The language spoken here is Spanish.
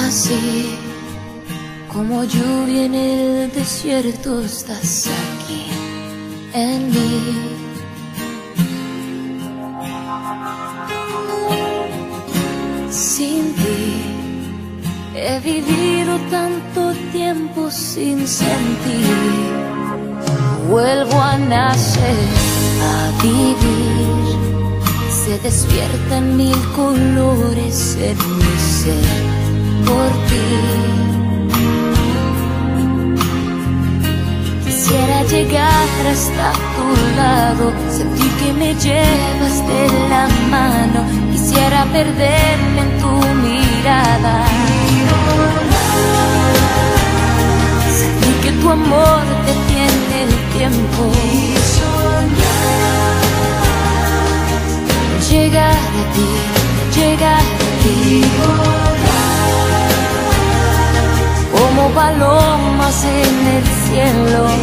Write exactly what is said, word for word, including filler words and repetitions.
Así como lluvia en el desierto, estás aquí en mí. Sin ti he vivido tanto tiempo sin sentir. Vuelvo a nacer, a vivir. Se despiertan mil colores en mi ser por ti. Quisiera llegar hasta tu lado, sentir que me llevas de la mano. Quisiera perderme en tu mirada, sentir que tu amor detiene el tiempo. Llegar a ti, llegar a ti, como palomas en el cielo.